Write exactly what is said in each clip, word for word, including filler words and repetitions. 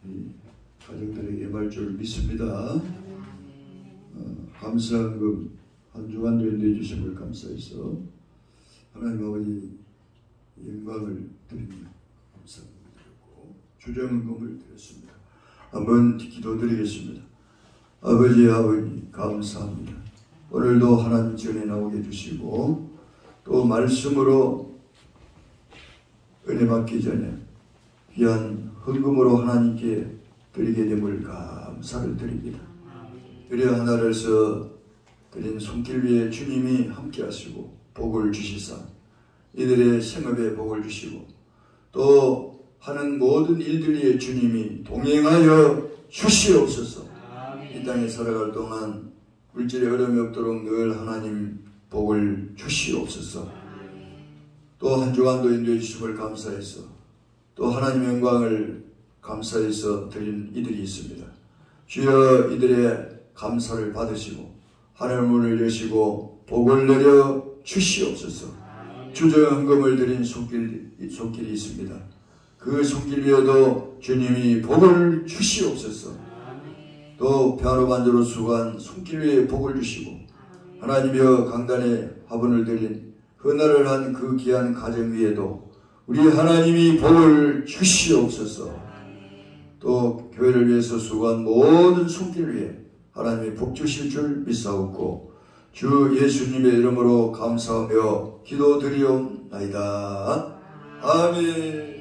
이 가정들에게 임할 줄 믿습니다. 어, 감사한금 한 주간도 인도해 주심을 감사해서 하나님 아버지 영광을 드립니다. 감사합니다. 주정금을 드렸습니다. 한번 기도드리겠습니다. 아버지 아버지 감사합니다. 오늘도 하나님 전에 나오게 해주시고 또 말씀으로 은혜 받기 전에 귀한 헌금으로 하나님께 드리게 됨을 감사를 드립니다. 그래야 하나님께서 드린 손길 위에 주님이 함께 하시고 복을 주시사 이들의 생업에 복을 주시고 또 하는 모든 일들에 주님이 동행하여 주시옵소서. 이 땅에 살아갈 동안 물질의 어려움이 없도록 늘 하나님 복을 주시옵소서. 또 한 주간도 인도해 주심을 감사해서 또 하나님 영광을 감사해서 드린 이들이 있습니다. 주여 이들의 감사를 받으시고 하늘 문을 여시고 복을 내려 주시옵소서. 주정헌금을 드린 손길, 손길이 있습니다. 그 손길 위에도 주님이 복을 주시옵소서. 또 벼로 반주로 수고한 손길 위에 복을 주시고 하나님이여 강단에 화분을 드린 헌화를 한 그 귀한 가정 위에도 우리 하나님이 복을 주시옵소서. 또 교회를 위해서 수고한 모든 손길 위에 하나님이 복 주실 줄 믿사옵고 주 예수님의 이름으로 감사하며 기도드리옵나이다. 아멘.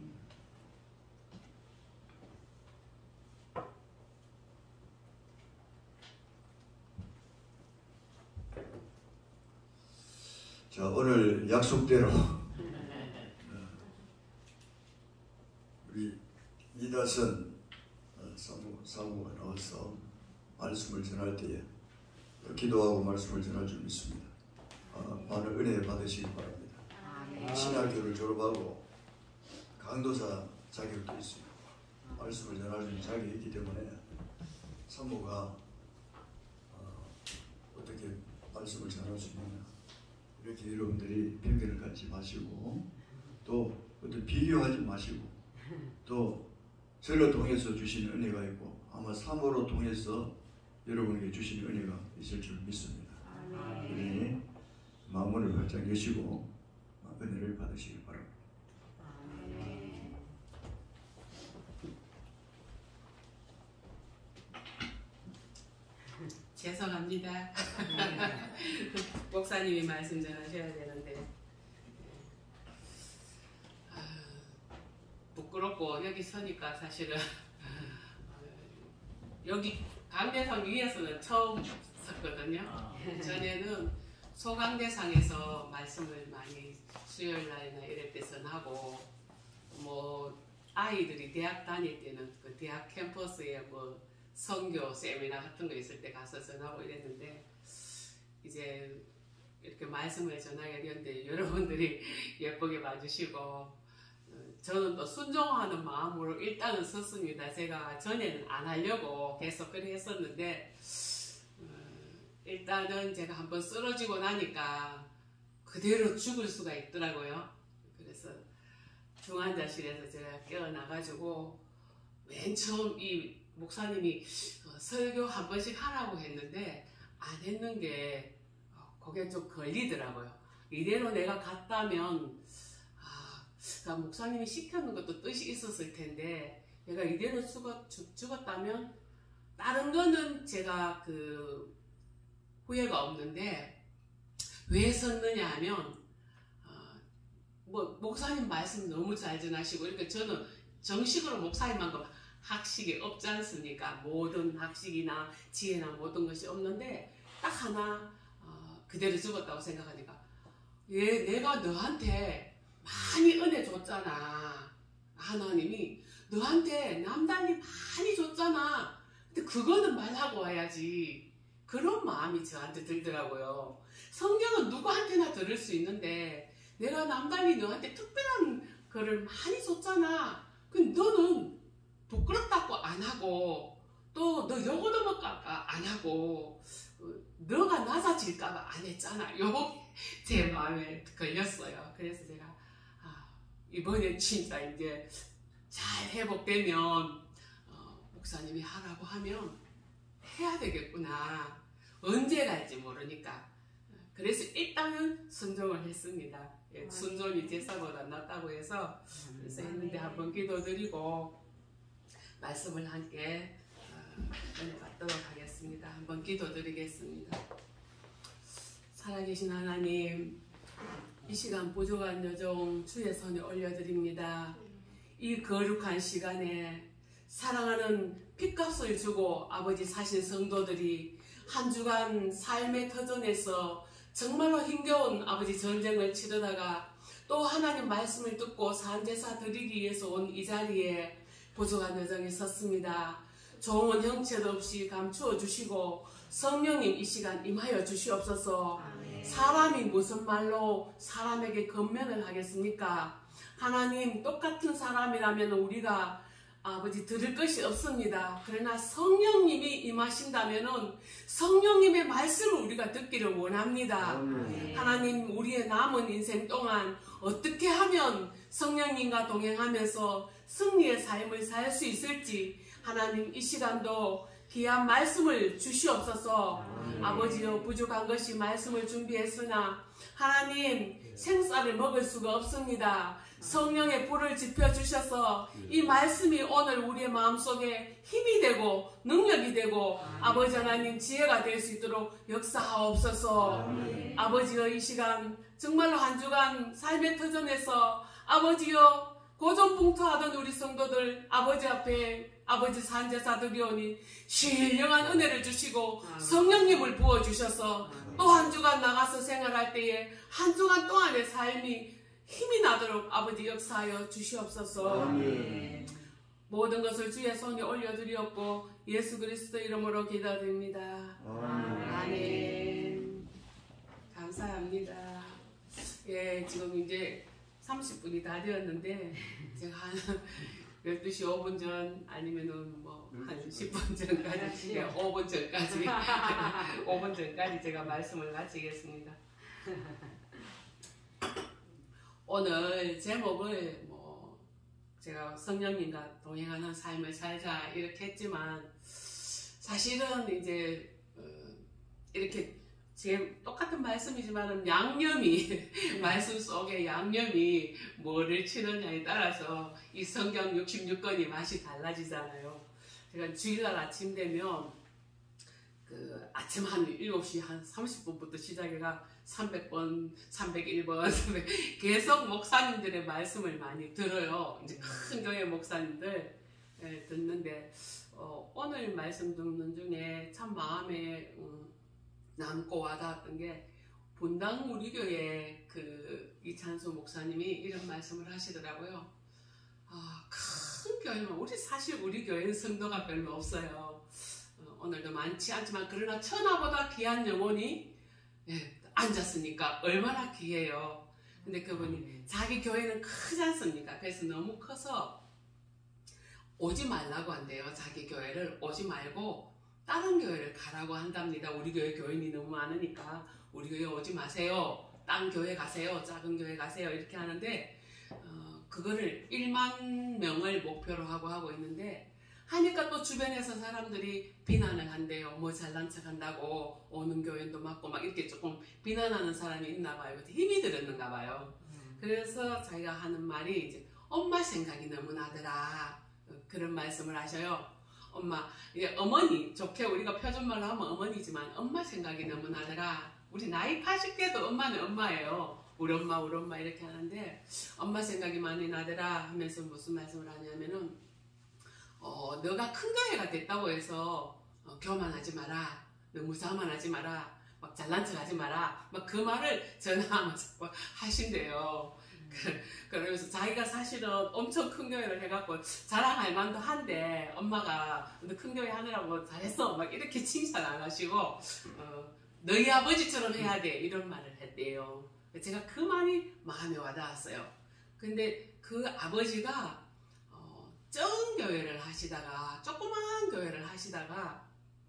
자, 오늘 약속대로 우리 이다선 사모, 사모가 나와서 말씀을 전할 때에 기도하고 말씀을 전할 줄 믿습니다. 아, 많은 은혜 받으시기 바랍니다. 신학교를 졸업하고 강도사 자격도 있어요. 말씀을 전할 수 있는 자격이 있기 때문에 사모가 어, 어떻게 말씀을 전할 수 있느냐 이렇게 여러분들이 편견을 갖지 마시고 또 어떤 비교하지 마시고 또 저를 통해서 주시는 은혜가 있고 아마 사모로 통해서 여러분에게 주시는 은혜가 있을 줄 믿습니다. 우리 마음문을 활짝 여시고 은혜를 받으시기 바랍니다. 죄송합니다. 목사님이 말씀 전하셔야 되는데 아, 부끄럽고 여기 서니까 사실은 여기 강대상 위에서는 처음 섰거든요. 전에는 소강대상에서 말씀을 많이 수요일 날이나 이럴 때 전하고 뭐 아이들이 대학 다닐 때는 그 대학 캠퍼스에 뭐 선교 세미나 같은 거 있을 때 가서 전하고 이랬는데 이제 이렇게 말씀을 전하게 되는데 여러분들이 예쁘게 봐주시고 저는 또 순종하는 마음으로 일단은 섰습니다. 제가 전에는 안 하려고 계속 그래 했었는데 일단은 제가 한번 쓰러지고 나니까 그대로 죽을 수가 있더라고요. 그래서 중환자실에서 제가 깨어나가지고 맨 처음 이 목사님이 설교 한 번씩 하라고 했는데 안 했는 게 그게 좀 걸리더라고요. 이대로 내가 갔다면 아, 그러니까 목사님이 시켜놓은 것도 뜻이 있었을 텐데 내가 이대로 죽었, 죽, 죽었다면 다른 거는 제가 그 후회가 없는데 왜 썼느냐 하면 어, 뭐 목사님 말씀 너무 잘 전하시고 그러니까 저는 정식으로 목사님만큼 학식이 없지 않습니까? 모든 학식이나 지혜나 모든 것이 없는데 딱 하나 어, 그대로 죽었다고 생각하니까 얘 내가 너한테 많이 은혜 줬잖아. 하나님이 너한테 남달리 많이 줬잖아. 근데 그거는 말하고 와야지. 그런 마음이 저한테 들더라고요. 성경은 누구한테나 들을 수 있는데 내가 남달리 너한테 특별한 거를 많이 줬잖아. 근데 너는 부끄럽다고 안 하고 또 너 요거도 못 안 하고 너가 낮아질까봐 안 했잖아. 요게 제 마음에 걸렸어요. 그래서 제가 아, 이번에 진짜 이제 잘 회복되면 목사님이 하라고 하면 해야 되겠구나. 언제 갈지 모르니까. 그래서 일단은 순종을 했습니다. 예, 순종이 제사보다 낫다고 해서 그래서 했는데 한번 기도드리고 말씀을 함께 넘어가도록 하겠습니다. 한번 기도드리겠습니다. 살아계신 하나님, 이 시간 부족한 여종 주의 손에 올려드립니다. 이 거룩한 시간에 사랑하는 핏값을 주고 아버지 사신 성도들이 한 주간 삶의 터전에서 정말로 힘겨운 아버지 전쟁을 치르다가 또 하나님 말씀을 듣고 산제사 드리기 위해서 온 이 자리에 부족한 여정이 섰습니다. 좋은 형체도 없이 감추어 주시고 성령님 이 시간 임하여 주시옵소서. 아멘. 사람이 무슨 말로 사람에게 건면을 하겠습니까? 하나님 똑같은 사람이라면 우리가 아버지 들을 것이 없습니다. 그러나 성령님이 임하신다면 성령님의 말씀을 우리가 듣기를 원합니다. 네. 하나님 우리의 남은 인생 동안 어떻게 하면 성령님과 동행하면서 승리의 삶을 살 수 있을지 하나님 이 시간도 귀한 말씀을 주시옵소서. 네. 아버지여 부족한 것이 말씀을 준비했으나 하나님 생쌀을 먹을 수가 없습니다. 성령의 불을 지펴주셔서 이 말씀이 오늘 우리의 마음속에 힘이 되고 능력이 되고 아멘. 아버지 하나님 지혜가 될 수 있도록 역사하옵소서. 아멘. 아버지여 이 시간 정말로 한 주간 삶의 터전에서 아버지여 고전봉투하던 우리 성도들 아버지 앞에 아버지 산제사들이 오니 신령한 은혜를 주시고 아멘. 성령님을 부어주셔서 또 한 주간 나가서 생활할 때에 한 주간 동안의 삶이 힘이 나도록 아버지 역사하여 주시옵소서. 아멘. 모든 것을 주의 손에 올려드리었고 예수 그리스도 이름으로 기도드립니다. 아멘. 아멘. 감사합니다. 예, 지금 이제 삼십 분이 다 되었는데 제가 한 열두 시 오 분 전 아니면은 뭐 한 십 분 전까지 예, 오 분 전까지 오 분 전까지 제가 말씀을 마치겠습니다. 오늘 제목을 뭐 제가 성령님과 동행하는 삶을 살자 이렇게 했지만 사실은 이제 어 이렇게 제 똑같은 말씀이지만 양념이 말씀 속에 양념이 뭐를 치느냐에 따라서 이 성경 육십육 권이 맛이 달라지잖아요. 제가 주일날 아침 되면 그 아침 한 일곱 시 한 삼십 분부터 시작해가 삼백 번, 삼백일 번 계속 목사님들의 말씀을 많이 들어요. 이제 큰 교회 목사님들 예, 듣는데 어, 오늘 말씀 듣는 중에 참 마음에 음, 남고 와닿았던 게 분당 우리 교회 그 이찬수 목사님이 이런 말씀을 하시더라고요. 아, 큰 교회만 우리 사실 우리 교회는 성도가 별로 없어요. 어, 오늘도 많지 않지만 그러나 천하보다 귀한 영혼이 예, 앉았으니까 얼마나 귀해요. 근데 그분이 자기 교회는 크지 않습니까? 그래서 너무 커서 오지 말라고 한대요. 자기 교회를 오지 말고 다른 교회를 가라고 한답니다. 우리 교회 교인이 너무 많으니까 우리 교회 오지 마세요. 딴 교회 가세요. 작은 교회 가세요. 이렇게 하는데 어, 그거를 일만 명을 목표로 하고 하고 있는데 하니까 또 주변에서 사람들이 비난을 한대요. 뭐 잘난 척 한다고 오는 교인도 맞고 막 이렇게 조금 비난하는 사람이 있나 봐요. 힘이 들었는가 봐요. 음. 그래서 자기가 하는 말이 이제 엄마 생각이 너무 나더라. 그런 말씀을 하셔요. 엄마, 이제 어머니, 좋게 우리가 표준말로 하면 어머니지만 엄마 생각이 너무 나더라. 우리 나이 팔십 대도 엄마는 엄마예요. 우리 엄마, 우리 엄마 이렇게 하는데 엄마 생각이 많이 나더라 하면서 무슨 말씀을 하냐면은 어, 너가 큰 교회가 됐다고 해서 어, 교만하지 마라. 너무 자만하지 마라. 막 잘난 척 하지 마라. 막 그 말을 전화하면서 하신대요. 음. 그, 그러면서 자기가 사실은 엄청 큰 교회를 해갖고 자랑할 만도 한데 엄마가 너 큰 교회 하느라고 잘했어. 막 이렇게 칭찬 안 하시고 어, 너희 아버지처럼 해야 돼. 이런 말을 했대요. 제가 그 말이 마음에 와닿았어요. 근데 그 아버지가 정 교회를 하시다가 조그만 교회를 하시다가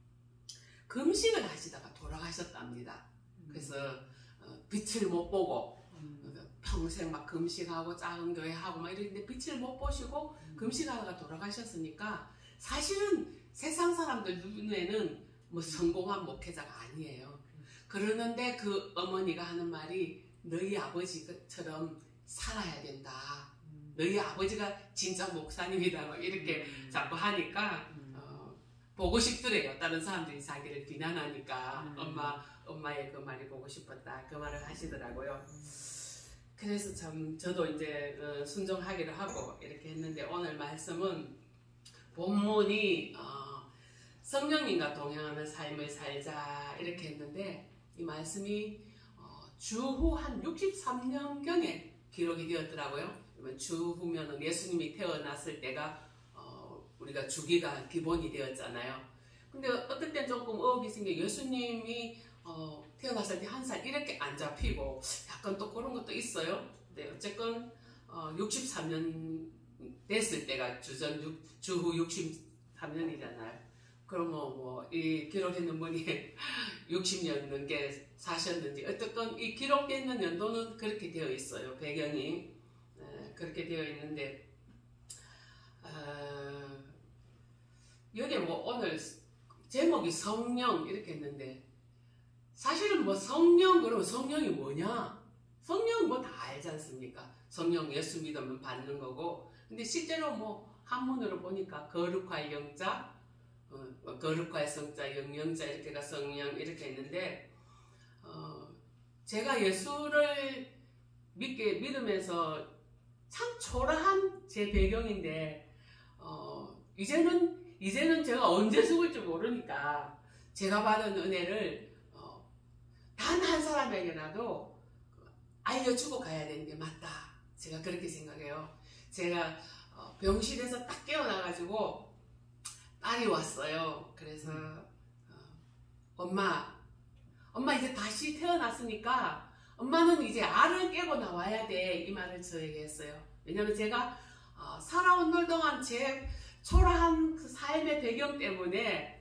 금식을 하시다가 돌아가셨답니다. 그래서 어, 빛을 못 보고 평생 막 금식하고 작은 교회 하고 막 이랬는데 빛을 못 보시고 금식하다가 돌아가셨으니까 사실은 세상 사람들 눈에는 뭐 성공한 목회자가 아니에요. 그러는데 그 어머니가 하는 말이 너희 아버지처럼 살아야 된다. 너희 아버지가 진짜 목사님이다. 막 이렇게 음. 자꾸 하니까 음. 어, 보고 싶더래요. 다른 사람들이 자기를 비난하니까 음. 엄마, 엄마의 그 말이 보고 싶었다. 그 말을 하시더라고요. 그래서 참 저도 이제 어, 순종하기로 하고 이렇게 했는데 오늘 말씀은 본문이 어, 성령님과 동행하는 삶을 살자 이렇게 했는데 이 말씀이 어, 주후 한 육십삼 년경에 기록이 되었더라고요. 주후면은 예수님이 태어났을 때가 어, 우리가 주기가 기본이 되었잖아요. 근데 어떨 땐 조금 의혹이 생겨 예수님이 어, 태어났을 때 한 살 이렇게 안 잡히고 약간 또 그런 것도 있어요. 근데 어쨌건 어, 육십삼 년 됐을 때가 주전 육, 주후 육십삼 년이잖아요. 그러면 뭐 이 기록했는 분이 육십 년 넘게 사셨는지 어쨌건 이 기록되는 연도는 그렇게 되어 있어요. 배경이 에, 그렇게 되어 있는데 어, 여기 뭐 오늘 제목이 성령 이렇게 했는데 사실은 뭐 성령 그러면 성령이 뭐냐? 성령 뭐 다 알지 않습니까? 성령 예수 믿으면 받는 거고 근데 실제로 뭐 한문으로 보니까 거룩할 영자 어, 거룩할 성자 영영자 이렇게가 성령 이렇게 했는데 어, 제가 예수를 믿게 믿으면서 참 초라한 제 배경인데 어, 이제는 이제는 제가 언제 죽을지 모르니까 제가 받은 은혜를 단 한 사람에게라도 알려주고 가야 되는 게 맞다. 제가 그렇게 생각해요. 제가 병실에서 딱 깨어나가지고 딸이 왔어요. 그래서 어, 엄마, 엄마 이제 다시 태어났으니까 엄마는 이제 알을 깨고 나와야 돼. 이 말을 저에게 했어요. 왜냐면 제가 어, 살아온 날 동안 제 초라한 그 삶의 배경 때문에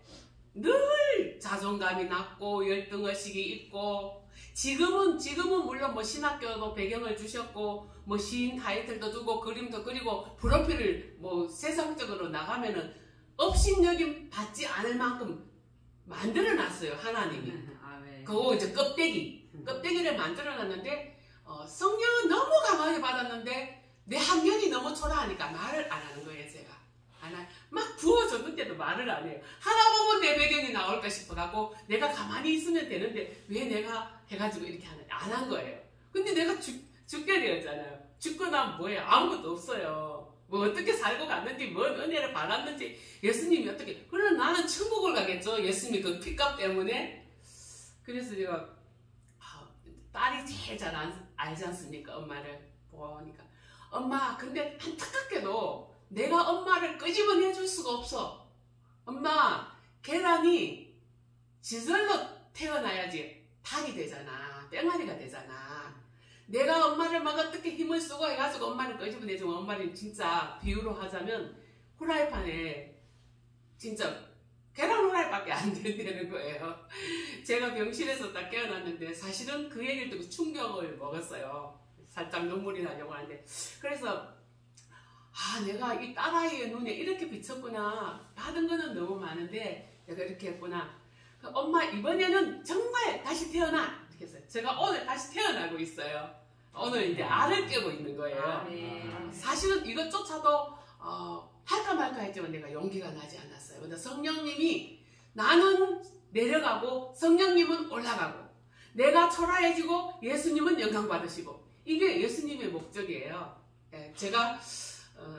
늘 자존감이 낮고 열등의식이 있고 지금은 지금은 물론 뭐 신학교도 배경을 주셨고 뭐 시인 타이틀도 주고 그림도 그리고 프로필을 뭐 세상적으로 나가면은 업신여김 받지 않을 만큼 만들어 놨어요 하나님이. 아멘. 그거 이제 껍데기 껍데기를 만들어 놨는데 어, 성령은 너무 강하게 받았는데 내 학년이 너무 초라하니까 말을 안 하는 거예요 제가. 막 부어줬는데도 말을 안 해요. 하나 보면 내 배경이 나올까 싶어갖고 내가 가만히 있으면 되는데 왜 내가 해가지고 이렇게 안 한 거예요. 근데 내가 죽, 죽게 되었잖아요. 죽고 나면 뭐예요? 아무것도 없어요. 뭐 어떻게 살고 갔는지 뭔 은혜를 받았는지 예수님이 어떻게 그럼 나는 천국을 가겠죠. 예수님이 그 핏값 때문에. 그래서 제가 아, 딸이 제일 잘 안, 알지 않습니까? 엄마를 보니까 엄마 근데 안타깝게도 내가 엄마를 끄집어내 줄 수가 없어. 엄마, 계란이 지절로 태어나야지 닭이 되잖아. 뺑아리가 되잖아. 내가 엄마를 막 어떻게 힘을 쓰고 해가지고 엄마를 끄집어내주면 엄마는 진짜 비유로 하자면 후라이팬에 진짜 계란 후라이밖에 안 된다는 거예요. 제가 병실에서 딱 깨어났는데 사실은 그 얘기를 듣고 충격을 먹었어요. 살짝 눈물이 나려고 하는데 그래서 아 내가 이 딸아이의 눈에 이렇게 비쳤구나. 받은 거는 너무 많은데 내가 이렇게 했구나. 엄마 이번에는 정말 다시 태어나. 이렇게 했어요. 제가 오늘 다시 태어나고 있어요. 오늘 이제 알을 깨고 있는 거예요. 아, 네. 사실은 이것조차도 어, 할까 말까 했지만 내가 용기가 나지 않았어요. 근데 성령님이 나는 내려가고 성령님은 올라가고 내가 초라해지고 예수님은 영광 받으시고 이게 예수님의 목적이에요. 예, 제가 어,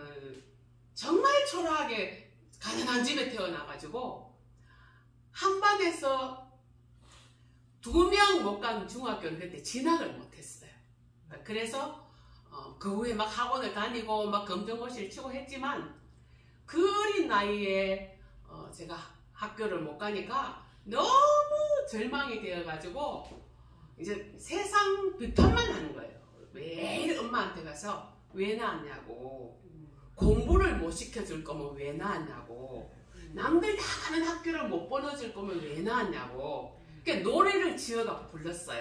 정말 초라하게 가난한 집에 태어나가지고 한반에서 두 명 못 간 중학교를 그때 진학을 못했어요. 그래서 어, 그 후에 막 학원을 다니고 막 검정고시를 치고 했지만 그 어린 나이에 어, 제가 학교를 못 가니까 너무 절망이 되어가지고 이제 세상 비판만 하는 거예요. 매일 엄마한테 가서 왜 낳았냐고 공부를 못 시켜줄 거면 왜 낳았냐고 남들 다 가는 학교를 못 보내줄 거면 왜 낳았냐고 그러니까 노래를 지어갖고 불렀어요.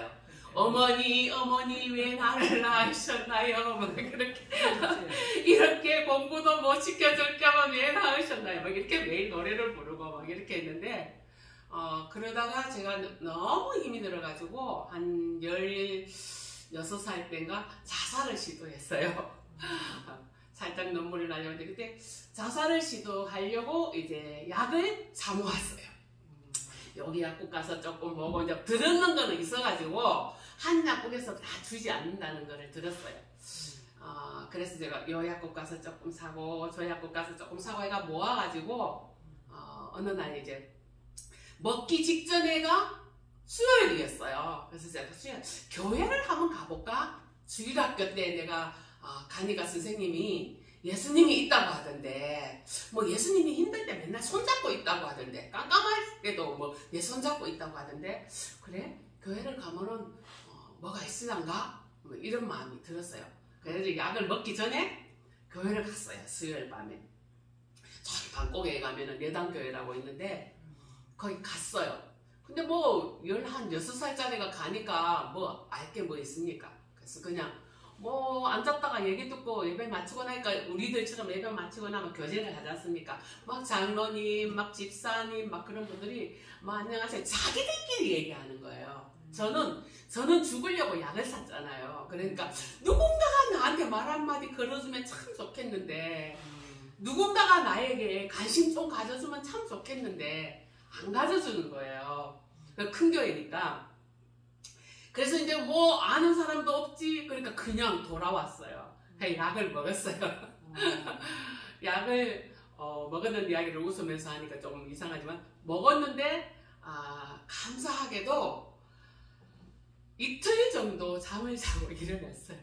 어머니 어머니 왜 나를 낳으셨나요? 막 그렇게 이렇게 공부도 못 시켜줄 겸 왜 낳으셨나요? 막 이렇게 매일 노래를 부르고 막 이렇게 했는데 어 그러다가 제가 너무 힘이 들어가지고 한 열여섯 살 때인가 자살을 시도했어요. 살짝 눈물이 나려는데 그때 자살을 시도하려고 이제 약을 사 모았어요. 여기 약국 가서 조금 먹고 이제 들었는 거는 있어가지고 한 약국에서 다 주지 않는다는 거를 들었어요. 어, 그래서 제가 요 약국 가서 조금 사고 저 약국 가서 조금 사고 해가 모아가지고 어, 어느 날 이제 먹기 직전에가 수요일이었어요. 그래서 제가 수요일 교회를 한번 가볼까? 주일학교 때 내가 어, 가니까 선생님이 예수님이 있다고 하던데 뭐 예수님이 힘들 때 맨날 손잡고 있다고 하던데 깜깜할 때도 뭐 내 손잡고 있다고 하던데 그래? 교회를 가면은 어, 뭐가 있으란가? 뭐 이런 마음이 들었어요. 그래서 약을 먹기 전에 교회를 갔어요. 수요일 밤에 저기 방콕에 가면은 예당교회라고 있는데 거기 갔어요. 근데 뭐 열한 여섯 살짜리가 가니까 뭐 알 게 뭐 있습니까? 그래서 그냥 뭐 앉았다가 얘기 듣고 예배 마치고 나니까 우리들처럼 예배 마치고 나면 교제를 하지 않습니까? 막 장로님, 막 집사님, 막 그런 분들이 뭐 안녕하세요. 자기들끼리 얘기하는 거예요. 저는 저는 죽으려고 약을 샀잖아요. 그러니까 누군가가 나한테 말 한마디 걸어주면 참 좋겠는데 누군가가 나에게 관심 좀 가져주면 참 좋겠는데 안 가져주는 거예요. 큰 교회니까. 그래서 이제 뭐 아는 사람도 없지. 그러니까 그냥 돌아왔어요. 약을 먹었어요. 약을 어, 먹었는 이야기를 웃으면서 하니까 조금 이상하지만 먹었는데 아, 감사하게도 이틀 정도 잠을 자고 일어났어요.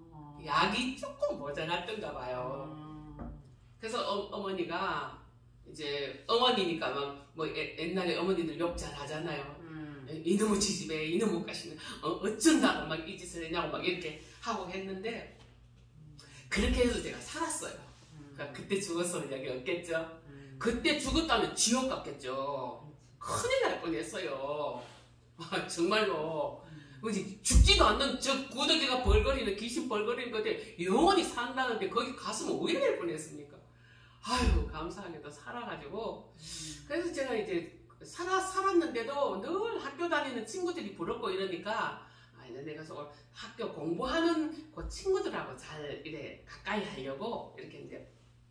약이 조금 모자랐던가 봐요. 그래서 어, 어머니가 이제 어머니니까 막 뭐 옛날에 어머니들 욕 잘 하잖아요. 음. 이놈의 지집에 이놈의 가시는 어, 어쩐다고 막 이 짓을 했냐고 막 이렇게 하고 했는데 그렇게 해서 제가 살았어요. 음. 그러니까 그때 죽었으면 여기 없겠죠. 음. 그때 죽었다면 지옥 같겠죠. 큰일 날 뻔했어요. 아, 정말로. 음. 죽지도 않는 저 구더기가 벌거리는 귀신 벌거리는 건데 영원히 산다는데 거기 갔으면 어떻게 될 뻔했습니까? 아유 감사하게도 살아가지고 음. 그래서 제가 이제 살아, 살았는데도 늘 학교 다니는 친구들이 부럽고 이러니까 아, 내가 학교 공부하는 그 친구들하고 잘 이래 가까이 하려고 이렇게 이제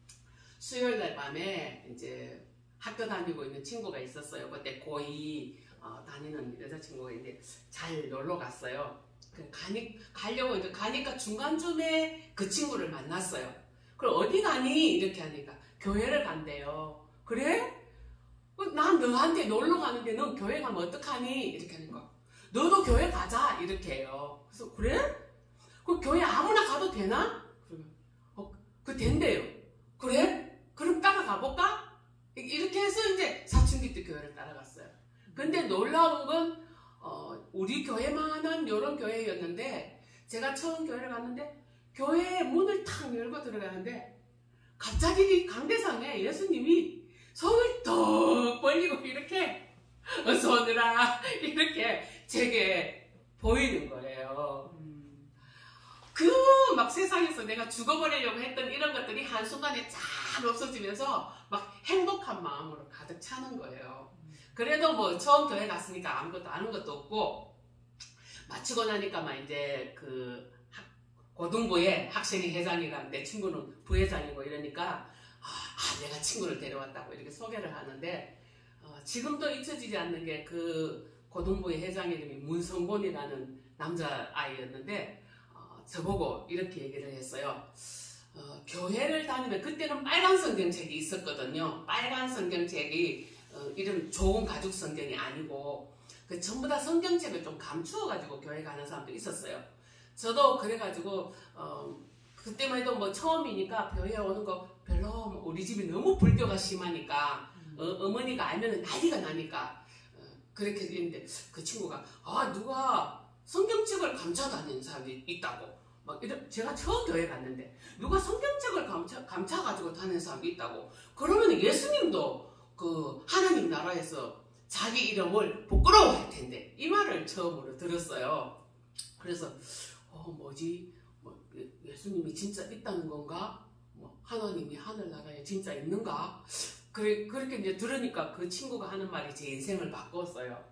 수요일 날 밤에 이제 학교 다니고 있는 친구가 있었어요. 그때 고이 어, 다니는 여자친구가 이제 잘 놀러 갔어요. 그 가니, 가려고 이제 가니까 중간쯤에 그 친구를 만났어요. 그럼 어디 가니? 이렇게 하니까 교회를 간대요. 그래? 난 너한테 놀러 가는데 넌 교회 가면 어떡하니? 이렇게 하는 거. 너도 교회 가자. 이렇게 해요. 그래서 그래? 그 교회 아무나 가도 되나? 어, 그 된대요. 그래? 그럼 따라가 볼까? 이렇게 해서 이제 사춘기 때 교회를 따라갔어요. 근데 놀라운 건 어, 우리 교회만한 이런 교회였는데 제가 처음 교회를 갔는데 교회 문을 탁 열고 들어가는데 갑자기 강대상에 예수님이 손을 턱 벌리고 이렇게 어서 오너라 이렇게 제게 보이는 거예요. 음. 그 막 세상에서 내가 죽어버리려고 했던 이런 것들이 한순간에 쫙 없어지면서 막 행복한 마음으로 가득 차는 거예요. 그래도 뭐 처음 교회 갔으니까 아무것도 아는 것도 없고 마치고 나니까 막 이제 그 학, 고등부의 학생회 회장이랑 내 친구는 부회장이고 이러니까 아, 아 내가 친구를 데려왔다고 이렇게 소개를 하는데 어, 지금도 잊혀지지 않는 게 그 고등부의 회장 이름이 문성곤이라는 남자아이였는데 어, 저보고 이렇게 얘기를 했어요. 어, 교회를 다니면 그때는 빨간 성경책이 있었거든요. 빨간 성경책이 어, 이런 좋은 가죽 성경이 아니고 그 전부 다 성경책을 좀 감추어가지고 교회 가는 사람도 있었어요. 저도 그래가지고 어, 그때만 해도 뭐 처음이니까 교회 오는 거 별로 우리 집이 너무 불교가 심하니까 어, 어머니가 알면 난리가 나니까 어, 그렇게 했는데 그 친구가 아 누가 성경책을 감춰 다니는 사람이 있다고 막 이런 제가 처음 교회 갔는데 누가 성경책을 감춰, 감춰가지고 다니는 사람이 있다고 그러면 예수님도 그 하나님 나라에서 자기 이름을 부끄러워할 텐데 이 말을 처음으로 들었어요. 그래서 어 뭐지? 뭐 예수님이 진짜 있다는 건가? 뭐 하나님이 하늘나라에 진짜 있는가? 그래, 그렇게 이제 들으니까 그 친구가 하는 말이 제 인생을 바꿨어요.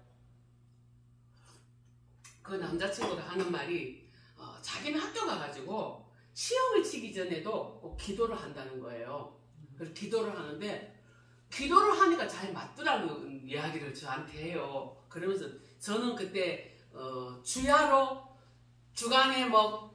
그 남자친구가 하는 말이 어, 자기는 학교 가가지고 시험을 치기 전에도 꼭 기도를 한다는 거예요. 그래서 기도를 하는데 기도를 하니까 잘 맞더라는 이야기를 저한테 해요. 그러면서 저는 그때 어, 주야로 주간에 뭐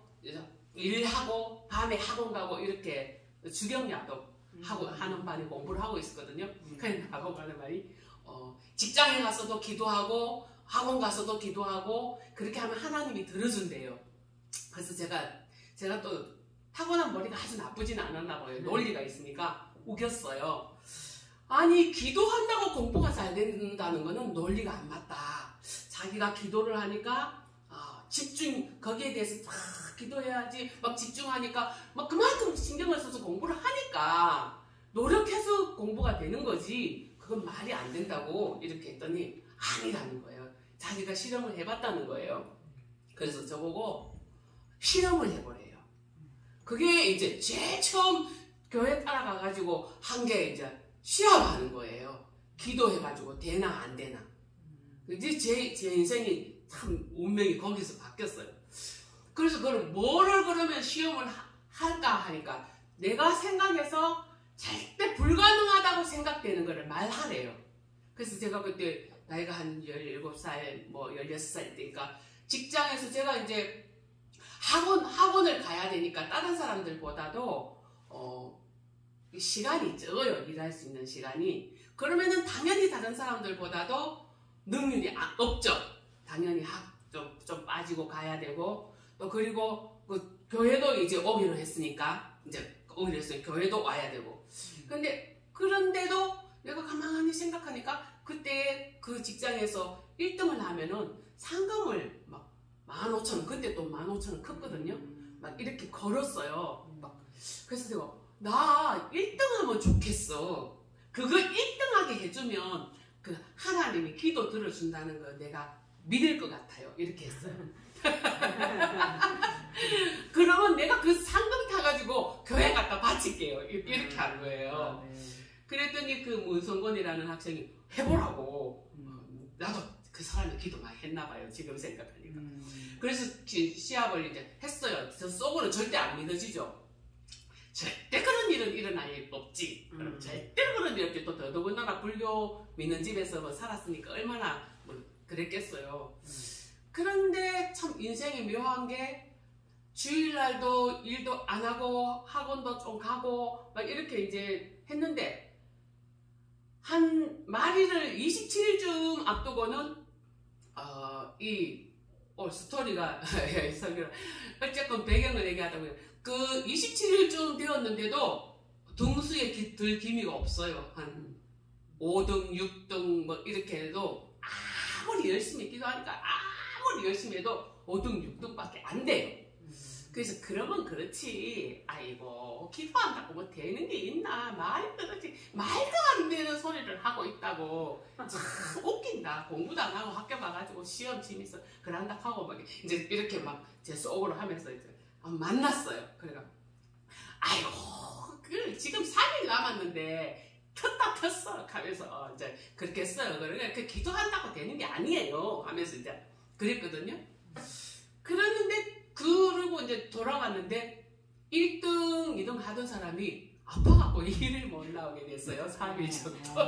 일하고 밤에 학원 가고 이렇게 주경야도 하고 하는 반에 공부를 하고 있었거든요. 그래서 하고 가는 말이 어, 직장에 가서도 기도하고 학원 가서도 기도하고 그렇게 하면 하나님이 들어준대요. 그래서 제가 제가 또 타고난 머리가 아주 나쁘진 않았나 봐요. 논리가 있으니까 우겼어요. 아니 기도한다고 공부가 잘 된다는 거는 논리가 안 맞다. 자기가 기도를 하니까 아, 집중 거기에 대해서 막 기도해야지 막 집중하니까 막 그만큼 신경을 써서 공부를 하니까 노력해서 공부가 되는 거지 그건 말이 안 된다고 이렇게 했더니 아니라는 거예요. 자기가 실험을 해봤다는 거예요. 그래서 저보고 실험을 해보래요. 그게 이제 제일 처음 교회 따라가가지고 한 게 이제 시합하는 거예요. 기도해가지고 되나 안 되나. 이제 제, 제 인생이 참 운명이 거기서 바뀌었어요. 그래서 그걸 뭐를 그러면 시험을 하, 할까 하니까 내가 생각해서 절대 불가능하다고 생각되는 거를 말하래요. 그래서 제가 그때 나이가 한 열일곱 살, 뭐 열여섯 살 때니까 직장에서 제가 이제 학원, 학원을 가야 되니까 다른 사람들보다도 어, 시간이 적어요. 일할 수 있는 시간이. 그러면은 당연히 다른 사람들보다도 능률이 없죠. 당연히 학 좀 좀 빠지고 가야 되고 또 그리고 그 교회도 이제 오기로 했으니까 이제 오기로 했으니까 교회도 와야 되고. 근데 그런데도 내가 가만히 생각하니까 그때 그 직장에서 일 등을 하면은 상금을 막 만 오천 원, 그때 또 만 오천 원 컸거든요. 막 이렇게 걸었어요. 막 그래서 내가 나 일 등 하면 좋겠어. 그걸 일 등 하게 해주면 그 하나님이 기도 들어준다는 거 내가 믿을 것 같아요. 이렇게 했어요. 그러면 내가 그 상금 타가지고 교회 갖다 바칠게요. 이렇게 한 거예요. 그랬더니 그 문성곤이라는 학생이 해보라고. 나도 그 사람이 기도 많이 했나 봐요. 지금 생각하니까. 그래서 시합을 이제 했어요. 저 속으로 절대 안 믿어지죠. 절대 그런 일은 일어날 일 없지. 음. 절대 그런 일 없지. 또 더더군다나 불교 믿는 집에서 뭐 살았으니까 얼마나 뭐 그랬겠어요. 음. 그런데 참 인생이 묘한 게 주일날도 일도 안 하고 학원도 좀 가고 막 이렇게 이제 했는데 한 말일을 이십칠 일쯤 앞두고는 어, 이 어, 스토리가 어쨌건 배경을 얘기하자면 그 이십칠 일쯤 되었는데도 등수에 기, 들 기미가 없어요. 한 오 등, 육 등 뭐 이렇게 해도 아무리 열심히 기도하니까 아무리 열심히 해도 오 등, 육 등밖에 안 돼요. 그래서 그러면 그렇지 아이고 기도한다고 뭐 되는 게 있나 말도 그렇지 말도 안 되는 소리를 하고 있다고 참 웃긴다. 공부도 안 하고 학교 가가지고 시험 치면서 그런다 하고 막 이제 이렇게 막 제 속으로 하면서 이제 만났어요. 그래가 아이고 그 지금 삼 일 남았는데 켰다 켰어 하면서 이제 그렇게 했어요. 그러니까 그 기도한다고 되는 게 아니에요 하면서 이제 그랬거든요. 그랬는데 그러고 이제 돌아갔는데 일 등, 이 등 하던 사람이 아파갖고 일을 못 나오게 됐어요. 삼 일 정도.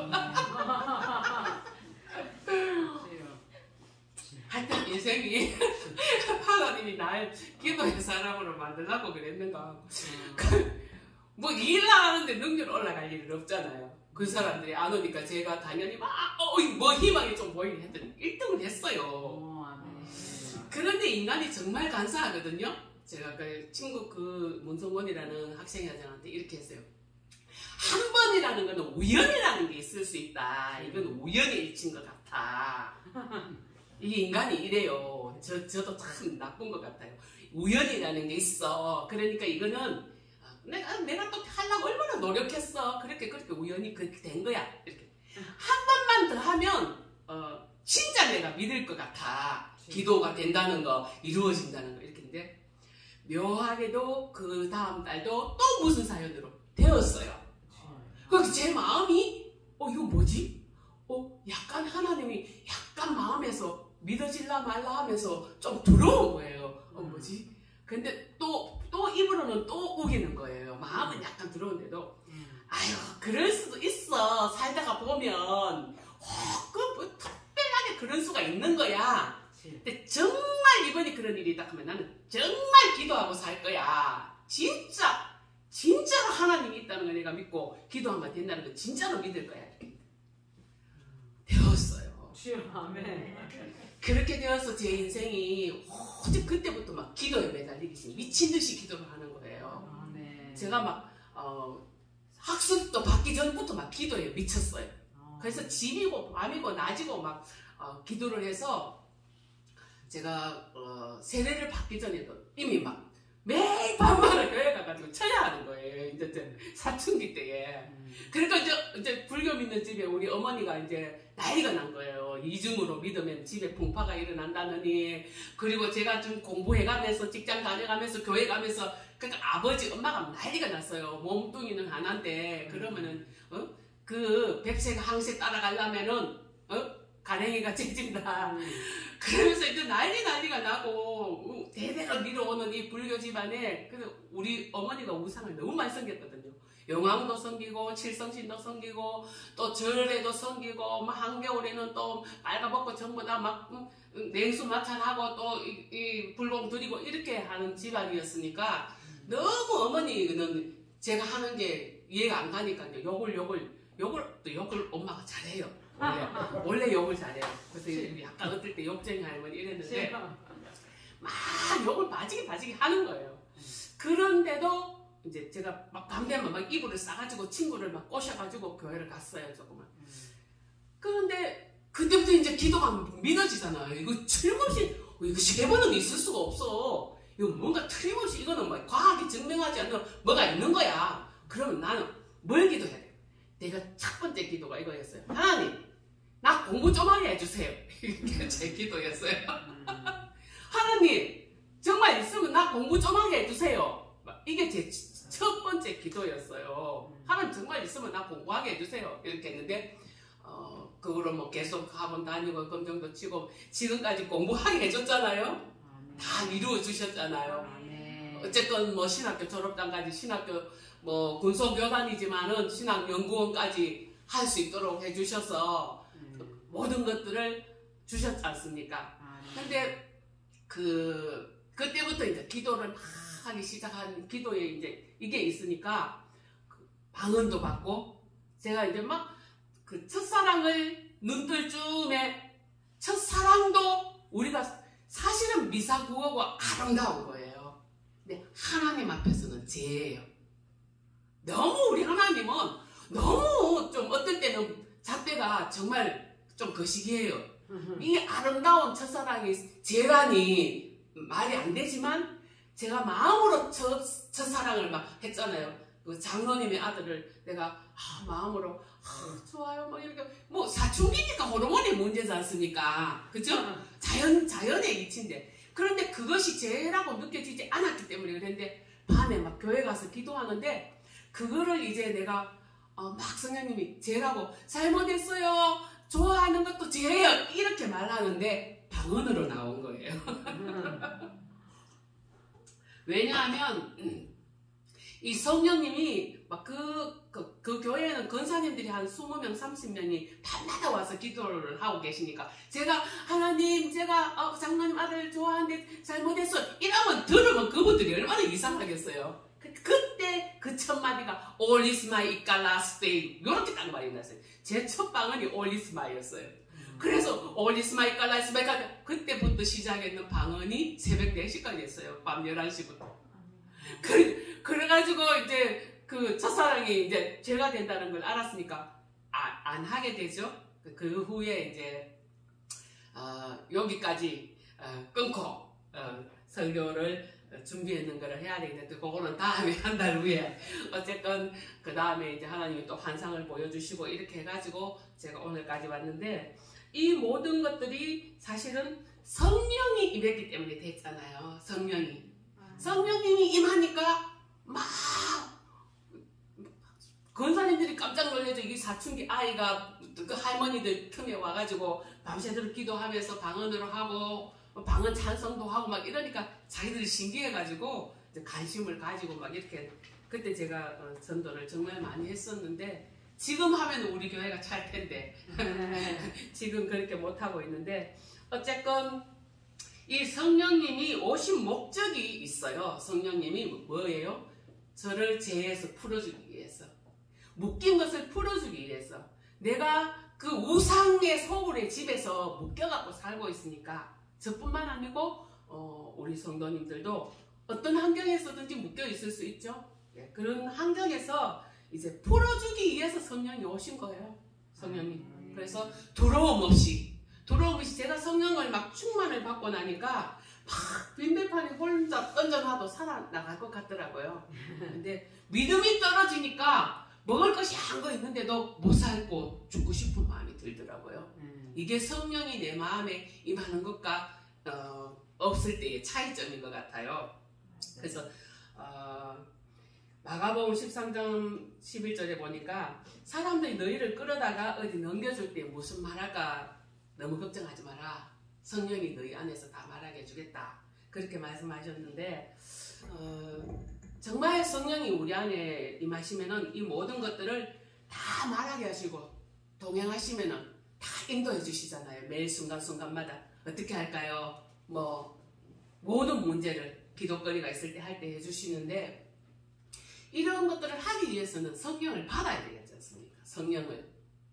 하여튼 인생이 하나님이 날 기도의 사람으로 만들라고 그랬는가. 뭐 일 나가는데 능률 올라갈 일은 없잖아요. 그 사람들이 안 오니까 제가 당연히 막 어, 뭐 희망이 좀 보이긴 했더니 일 등을 했어요. 그런데 인간이 정말 간사하거든요. 제가 그 친구 그 문성곤이라는 학생 여자한테 이렇게 했어요. 한 번이라는 거는 우연이라는 게 있을 수 있다. 이건 우연의 일치인 것 같아. 이게 인간이 이래요. 저, 저도 참 나쁜 것 같아요. 우연이라는 게 있어. 그러니까 이거는 내가, 내가 또 하려고 얼마나 노력했어. 그렇게 그렇게 우연히 그렇게 된 거야. 이렇게 한 번만 더 하면 어, 진짜 내가 믿을 것 같아. 기도가 된다는 거, 이루어진다는 거 이렇게 인데 묘하게도 그 다음 달도 또 무슨 사연으로 되었어요. 그래서 제 마음이 어 이거 뭐지? 어 약간 하나님이 약간 마음에서 믿어질라 말라 하면서 좀 두려운 거예요. 어 뭐지? 근데 또 또 입으로는 또 우기는 거예요. 마음은 약간 두려운데도 아유 그럴 수도 있어. 살다가 보면 어, 그뭐 특별하게 그런 수가 있는 거야. 근데 정말 이번에 그런 일이 있다 하면 나는 정말 기도하고 살 거야. 진짜 진짜로 하나님이 있다는 걸 내가 믿고 기도하면 된다는 걸 진짜로 믿을 거야. 되었어요. 아멘. 그렇게 되어서 제 인생이 오직 그때부터 막 기도에 매달리기 시작 미친 듯이 기도를 하는 거예요. 아멘. 제가 막 어, 학습도 받기 전부터 막 기도에 미쳤어요. 그래서 집이고 밤이고 낮이고 막 어, 기도를 해서 제가 어, 세례를 받기 전에도 이미 막 매일 밤마다 교회 가가지고 쳐야 하는 거예요. 이제 사춘기 때에. 그러니까 이제, 이제 불교 믿는 집에 우리 어머니가 이제 난리가 난 거예요. 이중으로 믿으면 집에 풍파가 일어난다느니. 그리고 제가 좀 공부해가면서 직장 다녀가면서 교회 가면서 그러니까 아버지 엄마가 난리가 났어요. 몸뚱이는 하나인데 그러면은 어? 그 백세가 항세 따라가려면은 어? 가랭이가 째진다. 그러면서 이제 난리 난리가 나고 대대로 밀어오는 이 불교 집안에 그래서 우리 어머니가 우상을 너무 많이 섬겼거든요. 영왕도 섬기고 칠성신도 섬기고 또 절에도 섬기고 뭐 한겨울에는 또 빨가벗고 전부 다 막 냉수 마찰하고 또 이, 이 불공 드리고 이렇게 하는 집안이었으니까 너무 어머니는 제가 하는 게 이해가 안 가니까 이제 욕을 욕을 욕을 또 욕을 엄마가 잘해요. 원래, 원래 욕을 잘해요. 그래서 약간 어떨 때 욕쟁이 할머니 이랬는데 막 욕을 바지게 바지게 하는 거예요. 그런데도 이제 제가 막 밤되면 막 이불을 싸가지고 친구를 막 꼬셔가지고 교회를 갔어요, 조금은. 그런데 그때부터 이제 기도가 믿어지잖아요. 이거 틀림없이 이거 시계번호는 있을 수가 없어. 이거 뭔가 틀림없이 이거는 뭐 과학이 증명하지 않는 뭐가 있는 거야. 그러면 나는 뭘 기도해야 돼? 내가 첫 번째 기도가 이거였어요. 하나님, 나 공부 좀 하게 해주세요. 이게 제 기도였어요. 하나님, 정말 있으면 나 공부 좀 하게 해주세요. 이게 제 첫 번째 기도였어요. 하나님 정말 있으면 나 공부하게 해주세요. 이렇게 했는데 어, 그거로 뭐 계속 학원 다니고 검정도 치고 지금까지 공부하게 해줬잖아요. 다 이루어 주셨잖아요. 어쨌든 뭐 신학교 졸업장까지 신학교 뭐 군소교단이지만은 신학연구원까지 할 수 있도록 해주셔서 음. 모든 것들을 주셨지 않습니까? 아, 네. 근데 그 그때부터 이제 기도를 막 하기 시작한 기도에 이제 이게 있으니까 방언도 받고 제가 이제 막 그 첫사랑을 눈뜰 즈음에 첫사랑도 우리가 사실은 미사구하고 아름다운 거예요. 근데 하나님 앞에서는 죄예요. 너무 우리 하나님은 너무 좀 어떨 때는 잣대가 정말 좀 거시기해요. 이 아름다운 첫사랑이 죄라니 말이 안 되지만 제가 마음으로 첫, 첫사랑을 막 했잖아요. 그 장로님의 아들을 내가 아, 마음으로 아, 좋아요 뭐 이렇게 뭐 사춘기니까 호르몬이 문제지 않습니까? 그죠? 자연, 자연의 이치인데 그런데 그것이 죄라고 느껴지지 않았기 때문에 그랬는데 밤에 막 교회 가서 기도하는데 그거를 이제 내가 어, 막 성령님이 죄라고 잘못했어요. 좋아하는 것도 죄예요. 이렇게 말하는데 방언으로 나온 거예요. 왜냐하면 음, 이 성령님이 막 그 그, 그 교회에는 권사님들이 한 이십 명, 삼십 명이 밤마다 와서 기도를 하고 계시니까 제가 하나님 제가 어, 장로님 아들 좋아하는데 잘못했어 이러면 들으면 그분들이 얼마나 이상하겠어요. 그, 그때 그 첫 마디가 All is my 이깔라스 데이 이렇게 딱 말이 났어요. 제 첫 방언이 All is my였어요. 그래서 All is my 이깔라스 데이 그때부터 시작했는 방언이 새벽 네 시까지 했어요. 밤 열한 시부터. 그, 그래가지고 이제 그 첫사랑이 이제 죄가 된다는 걸 알았으니까 아, 안 하게 되죠. 그, 그 후에 이제 어, 여기까지 어, 끊고 어, 설교를 준비했는 거를 해야 되겠는데 그거는 다음에 한 달 후에 어쨌든 그 다음에 이제 하나님이 또 환상을 보여주시고 이렇게 해가지고 제가 오늘까지 왔는데 이 모든 것들이 사실은 성령이 임했기 때문에 됐잖아요. 성령이. 성령님이 임하니까 막 권사님들이 깜짝 놀라죠. 이 사춘기 아이가 그 할머니들 틈에 와가지고 밤새도록 기도하면서 방언으로 하고 방언 찬송도 하고 막 이러니까 자기들이 신기해가지고 관심을 가지고 막 이렇게 그때 제가 전도를 정말 많이 했었는데 지금 하면 우리 교회가 찰 텐데 지금 그렇게 못하고 있는데 어쨌건 이 성령님이 오신 목적이 있어요. 성령님이 뭐예요? 저를 죄에서 풀어주기 위해서, 묶인 것을 풀어주기 위해서. 내가 그 우상의 소굴의 집에서 묶여갖고 살고 있으니까 저뿐만 아니고 어, 우리 성도님들도 어떤 환경에서든지 묶여 있을 수 있죠. 네, 그런 환경에서 이제 풀어주기 위해서 성령이 오신 거예요. 성령님. 그래서 두려움 없이 두려움 없이 제가 성령을 막 충만을 받고 나니까 막 빈대판에 혼자 던져놔도 살아나갈 것 같더라고요. 근데 믿음이 떨어지니까 먹을 것이 한 거 있는데도 못 살고 죽고 싶은 마음이 들더라고요. 이게 성령이 내 마음에 임하는 것과 어, 없을 때의 차이점인 것 같아요. 그래서 어, 마가복음 십삼 장 십일 절에 보니까 사람들이 너희를 끌어다가 어디 넘겨줄 때 무슨 말할까 너무 걱정하지 마라. 성령이 너희 안에서 다 말하게 해주겠다. 그렇게 말씀하셨는데 어, 정말 성령이 우리 안에 임하시면은 이 모든 것들을 다 말하게 하시고 동행하시면은 다 인도해 주시잖아요. 매일 순간순간마다 어떻게 할까요? 뭐 모든 문제를 기도거리가 있을 때 할 때 해주시는데 이런 것들을 하기 위해서는 성령을 받아야 되겠지 않습니까? 성령을.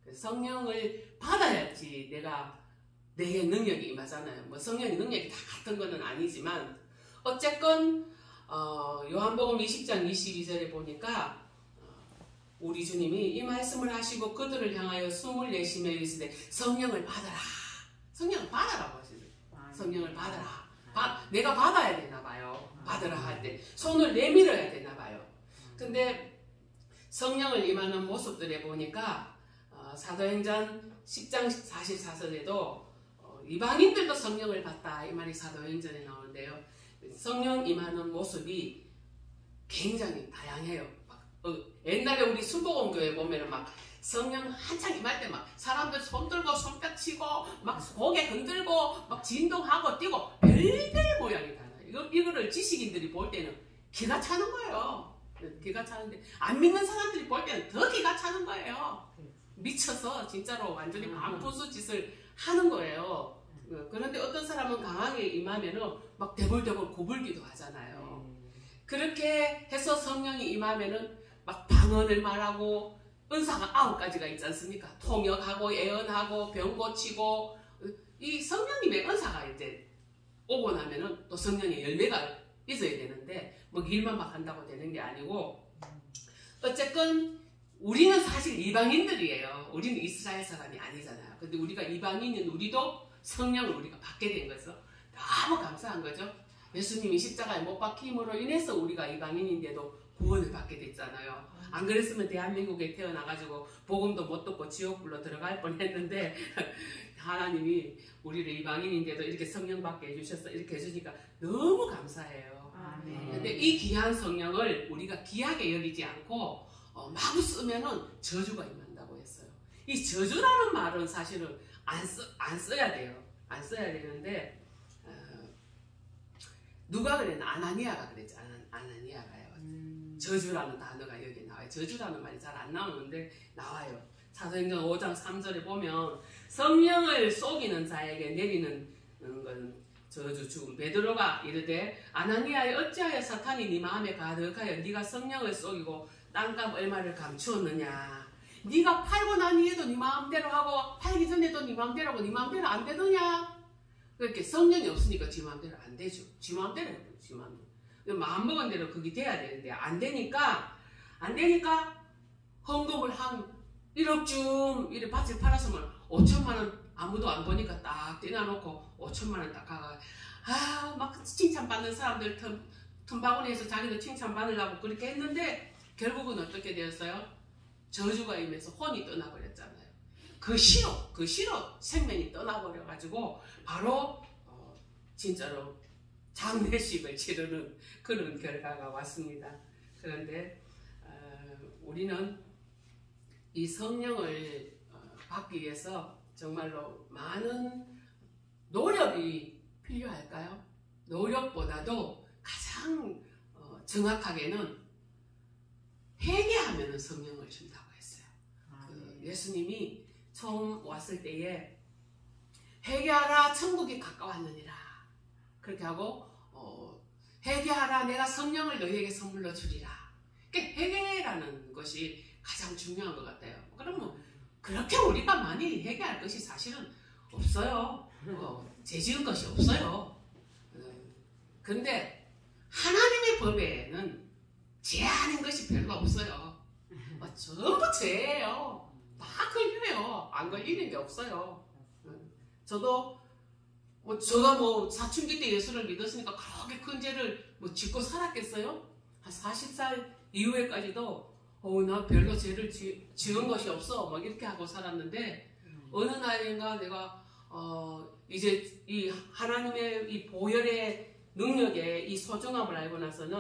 성령을 받아야지 내가 내게 능력이 임하잖아요. 뭐 성령의 능력이 다 같은 것은 아니지만 어쨌건 어, 요한복음 이십 장 이십이 절에 보니까 어, 우리 주님이 이 말씀을 하시고 그들을 향하여 숨을 내쉬며 이르시되 성령을 받아라. 성령을 받아라고 하시죠. 성령을 받아라. 바, 내가 받아야 되나 봐요. 받으라 할 때 손을 내밀어야 되나 봐요. 근데 성령을 임하는 모습들에 보니까 어, 사도행전 십 장 사십사 절에도 어, 이방인들도 성령을 받다 이 말이 사도행전에 나오는데요. 성령 임하는 모습이 굉장히 다양해요. 막, 어, 옛날에 우리 순복음교회 보면은 막 성령 한창 임할 때 막 사람들 손 들고 손뼉 치고 막 고개 흔들고 막 진동하고 뛰고 별별 모양이 다 나요. 이거, 이거를 지식인들이 볼 때는 기가 차는 거예요. 기가 차는데 안 믿는 사람들이 볼 때는 더 기가 차는 거예요. 미쳐서 진짜로 완전히 반포수 짓을 하는 거예요. 그런데 어떤 사람은 강하게 임하면은 막 대볼대볼 고불기도 하잖아요. 그렇게 해서 성령이 임하면은 막 방언을 말하고 은사가 아홉 가지가 있지 않습니까? 통역하고 예언하고 병 고치고 이 성령님의 은사가 이제 오고 나면은 또 성령의 열매가 있어야 되는데 뭐 일만 막 한다고 되는 게 아니고 어쨌건 우리는 사실 이방인들이에요. 우리는 이스라엘 사람이 아니잖아요. 근데 우리가 이방인인 우리도 성령을 우리가 받게 된 것은 너무 감사한 거죠. 예수님이 십자가에 못 박힘으로 인해서 우리가 이방인인데도 구원을 받게 됐잖아요. 안 그랬으면 대한민국에 태어나가지고 복음도 못 듣고 지옥불로 들어갈 뻔했는데 하나님이 우리를 이방인인데도 이렇게 성령 받게 해주셔서 이렇게 해주니까 너무 감사해요. 아멘. 근데 이 귀한 성령을 우리가 귀하게 여기지 않고 어, 마구 쓰면은 저주가 임한다고 했어요. 이 저주라는 말은 사실은 안, 써, 안 써야 돼요. 안 써야 되는데 어, 누가 그랬나? 아나니아가 그랬지. 아나, 아나니아가요. 음. 저주라는 단어가 여기 나와요. 저주라는 말이 잘 안 나오는데 나와요. 사도행전 오 장 삼 절에 보면 성령을 속이는 자에게 내리는 건 저주 죽음. 베드로가 이르되 아나니아에 어찌하여 사탄이 네 마음에 가득하여 네가 성령을 속이고 땅값 얼마를 감추었느냐. 네가 팔고 난 뒤에도 네 마음대로 하고 팔기 전에도 네 마음대로 하고 네 마음대로 안 되더냐. 그렇게 성령이 없으니까 지 마음대로 안 되죠. 지 마음대로 해요. 지 마음대로. 마음먹은 대로 그게 돼야 되는데 안 되니까 안 되니까 헌금을 한 일억쯤 이래 밭을 팔았으면 오천만 원 아무도 안 보니까 딱 떼놔놓고 오천만 원 딱 가가 아 막 칭찬받는 사람들 틈, 틈바구니에서 자기도 칭찬받으려고 그렇게 했는데 결국은 어떻게 되었어요? 저주가 임해서 혼이 떠나버렸잖아요. 그 시로 그 시로 생명이 떠나버려가지고 바로 어, 진짜로 장례식을 치르는 그런 결과가 왔습니다. 그런데 어, 우리는 이 성령을 어, 받기 위해서 정말로 많은 노력이 필요할까요? 노력보다도 가장 어, 정확하게는 회개하면 성령을 준다고 했어요. 아, 그 네. 예수님이 처음 왔을 때에 회개하라 천국이 가까웠느니라 그렇게 하고 어, 회개하라 내가 성령을 너희에게 선물로 주리라. 그러니까 회개라는 것이 가장 중요한 것 같아요. 그러면 그렇게 우리가 많이 회개할 것이 사실은 없어요. 어, 죄 지은 것이 없어요. 그런데 하나님의 법에는 죄하는 것이 별로 없어요. 어, 전부 죄예요. 다 걸려요. 안 걸리는 게 없어요. 저도 뭐 제가 뭐 사춘기 때 예수를 믿었으니까 그렇게 큰 죄를 뭐 짓고 살았겠어요? 한 마흔 살 이후에까지도 어, 나 별로 죄를 지, 지은 것이 없어 막 이렇게 하고 살았는데 어느 날인가 내가 어, 이제 이 하나님의 이 보혈의 능력에 이 소중함을 알고 나서는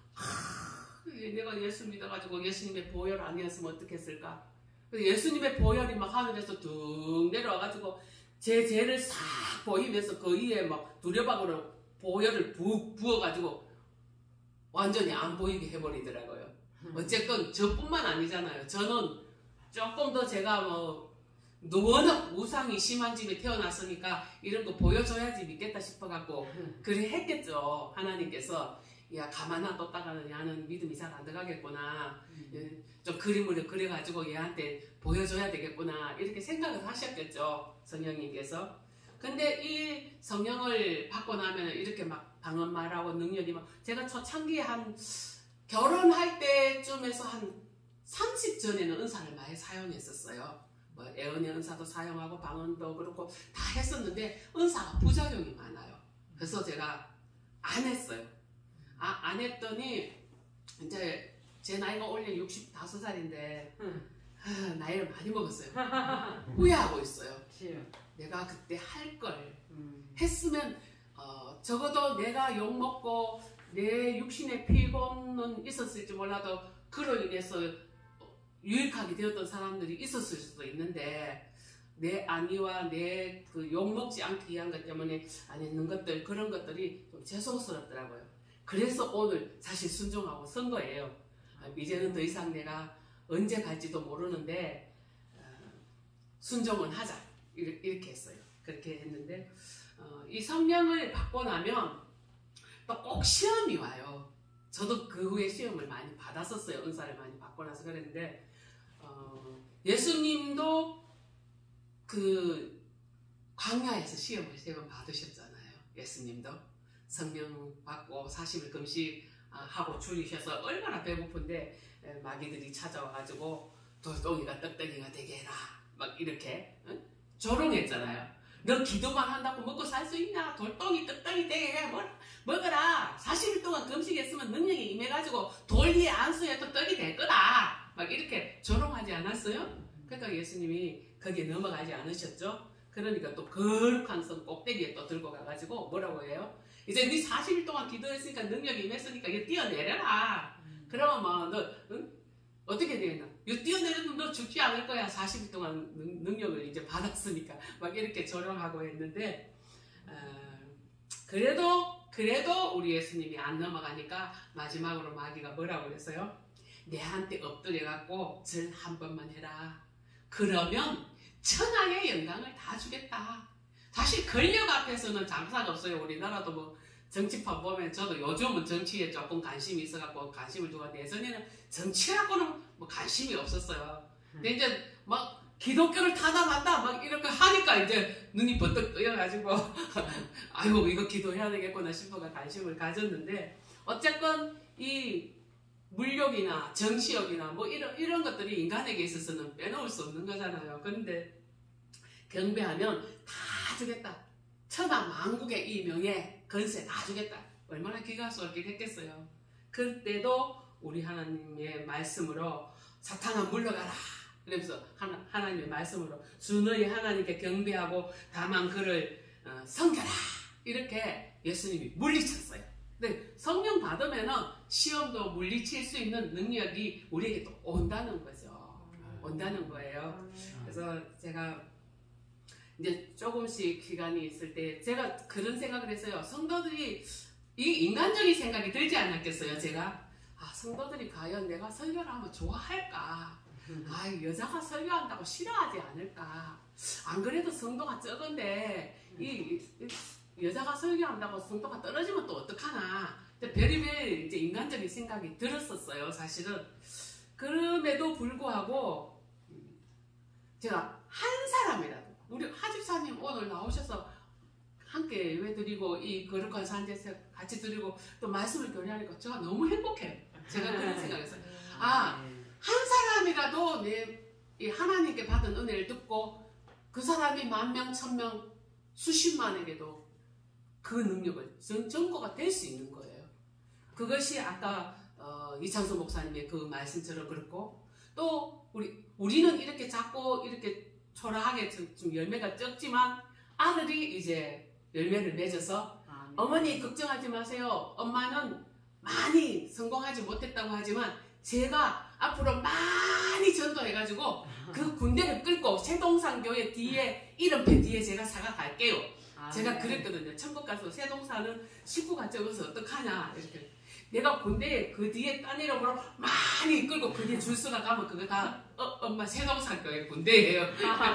아, 내가 예수 믿어가지고 예수님의 보혈 아니었으면 어떻게 했을까? 예수님의 보혈이 막 하늘에서 둥 내려와가지고 제 죄를 싹 보이면서 그 위에 막 두려박으로 보혈을 부, 부어가지고 완전히 안 보이게 해버리더라고요. 어쨌건 저뿐만 아니잖아요. 저는 조금 더 제가 뭐 워낙 우상이 심한 집에 태어났으니까 이런 거 보여줘야지 믿겠다 싶어갖고 그래 했겠죠. 하나님께서 야 가만 놔뒀다가는 얘는 믿음이 잘 안 들어가겠구나. 좀 그림으로 그려가지고 얘한테 보여줘야 되겠구나 이렇게 생각을 하셨겠죠. 성령님께서. 근데 이 성령을 받고 나면 이렇게 막 방언말하고 능력이 막 제가 초창기에 한 결혼할 때쯤에서 한 삼십 전에는 은사를 많이 사용했었어요. 뭐 애언의 은사도 사용하고 방언도 그렇고 다 했었는데 은사가 부작용이 많아요. 그래서 제가 안 했어요. 아, 안 했더니 이제 제 나이가 올해 육십오 살인데 아, 나이를 많이 먹었어요. 후회하고 있어요. 내가 그때 할 걸 했으면 어, 적어도 내가 욕먹고 내 육신의 피곤은 있었을지 몰라도 그로 인해서 유익하게 되었던 사람들이 있었을 수도 있는데 내 안위와 내 그 욕먹지 않기 위한 것 때문에 안 했는 것들 그런 것들이 좀 죄송스럽더라고요. 그래서 오늘 사실 순종하고 선 거예요. 이제는 더 이상 내가 언제 갈지도 모르는데 어, 순종은 하자 이렇게 했어요. 그렇게 했는데 어, 이 성령을 받고 나면 또 꼭 시험이 와요. 저도 그 후에 시험을 많이 받았었어요. 은사를 많이 받고 나서 그랬는데 어, 예수님도 그 광야에서 시험을 세 번 받으셨잖아요. 예수님도 성령 받고 사십 일 금식하고 줄이셔서 얼마나 배고픈데 마귀들이 찾아와가지고 돌덩이가 떡덩이가 되게 해라 막 이렇게 응? 조롱했잖아요. 너 기도만 한다고 먹고 살 수 있냐? 돌덩이 떡덩이 되게 해 뭐, 먹어라. 사십 일 동안 금식했으면 능력이 임해가지고 돌 위에 안수해도 떡이 될 거다. 막 이렇게 조롱하지 않았어요? 그러니까 예수님이 거기에 넘어가지 않으셨죠? 그러니까 또 거룩한 성 꼭대기에 또 들고 가가지고 뭐라고 해요? 이제 네 사십 일 동안 기도했으니까 능력이 임했으니까 이거 뛰어내려라. 그러면 뭐 너 응? 어떻게 되나? 이거 뛰어내려도 너 죽지 않을 거야. 사십 일 동안 능, 능력을 이제 받았으니까 막 이렇게 조롱하고 했는데 어, 그래도 그래도 우리 예수님이 안 넘어가니까 마지막으로 마귀가 뭐라고 그랬어요? 내한테 엎드려갖고 절 한 번만 해라. 그러면 천하의 영광을 다 주겠다. 사실 권력 앞에서는 장사가 없어요. 우리나라도 뭐 정치판 보면 저도 요즘은 정치에 조금 관심이 있어갖고 관심을 두고 예전에는 정치하고는 뭐 관심이 없었어요. 근데 이제 막 기독교를 타당한다 막 이렇게 하니까 이제 눈이 번뜩 뜨여가지고 아이고 이거 기도해야 되겠구나 싶어가 관심을 가졌는데 어쨌건 이 물욕이나 정치욕이나 뭐 이런 이런 것들이 인간에게 있어서는 빼놓을 수 없는 거잖아요. 그런데 경배하면 다 주겠다. 천하 만국의 이 명예 건세 다 주겠다. 얼마나 기가 쏠깃했겠어요. 그때도 우리 하나님의 말씀으로 사탄아 물러가라. 그러면서 하나, 하나님의 말씀으로 주 너희 하나님께 경배하고 다만 그를 어, 섬겨라 이렇게 예수님이 물리쳤어요. 근데 성령 받으면은 시험도 물리칠 수 있는 능력이 우리에게 또 온다는 거죠. 온다는 거예요. 그래서 제가 이제 조금씩 기간이 있을 때 제가 그런 생각을 했어요. 성도들이 이 인간적인 생각이 들지 않았겠어요. 제가 아 성도들이 과연 내가 설교를 하면 좋아할까? 아 여자가 설교한다고 싫어하지 않을까? 안 그래도 성도가 적은데 이, 이 여자가 설교한다고 성도가 떨어지면 또 어떡하나? 별의별 이제 인간적인 생각이 들었었어요. 사실은 그럼에도 불구하고 제가 한 사람이라도 우리 하집사님 오늘 나오셔서 함께 예배드리고 이 거룩한 산제에서 같이 드리고 또 말씀을 교류하니까 제가 너무 행복해요. 제가 그런 생각했어요. 아, 한 사람이라도 내 이 하나님께 받은 은혜를 듣고 그 사람이 만 명, 천 명, 수십만에게도 그 능력을 전, 전거가 될 수 있는 거예요. 그것이 아까 어, 이창수 목사님의 그 말씀처럼 그렇고 또 우리, 우리는 이렇게 작고 이렇게 초라하게 좀 열매가 적지만 아들이 이제 열매를 맺어서 아, 네. 어머니 걱정하지 마세요. 엄마는 많이 성공하지 못했다고 하지만 제가 앞으로 많이 전도해가지고 그 군대를 끌고 새동산 교회 뒤에 이름표 뒤에 제가 사가 갈게요. 아, 제가 네. 그랬거든요. 천국 가서 새동산은 식구가 적어서 어떡하냐 이렇게. 내가 군대에 그 뒤에 딴 이름으로 많이 끌고 그 뒤에 줄서가 가면 그거 다 어, 엄마 새동산 교회 군대예요.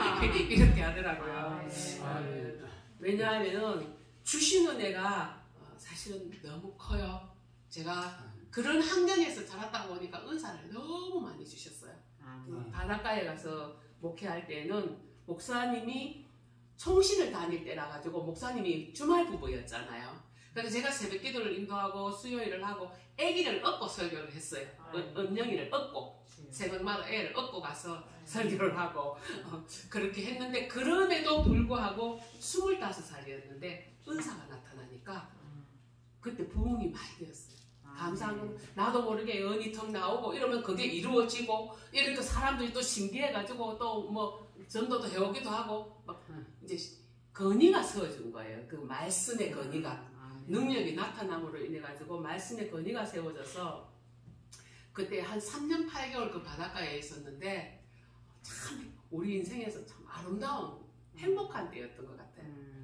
이렇게 하더라고요. 아, 네. 아, 네. 왜냐하면 주신 은혜가 사실은 너무 커요. 제가 그런 환경에서 자랐다 보니까 은사를 너무 많이 주셨어요. 아, 네. 바닷가에 가서 목회할 때는 목사님이 총신을 다닐 때라 가지고 목사님이 주말 부부였잖아요. 그래서 제가 새벽 기도를 인도하고 수요일을 하고 아기를 업고 설교를 했어요. 아, 네. 은영이를 업고 네. 새벽마다 애를 업고 가서 네. 설교를 하고 어, 그렇게 했는데 그럼에도 불구하고 스물다섯 살이었는데 은사가 나타나니까 그때 부흥이 많이 되었어요. 감사한 건 나도 모르게 연이 턱 나오고 이러면 그게 이루어지고 이렇게 사람들이 또 신기해가지고 또 뭐 전도도 해오기도 하고 막 이제 건의가 세워진 거예요. 그 말씀의 건의가 능력이 나타남으로 인해 가지고 말씀의 건의가 세워져서 그때 한 삼 년 팔 개월 그 바닷가에 있었는데 참 우리 인생에서 참 아름다운 행복한 때였던 것 같아요.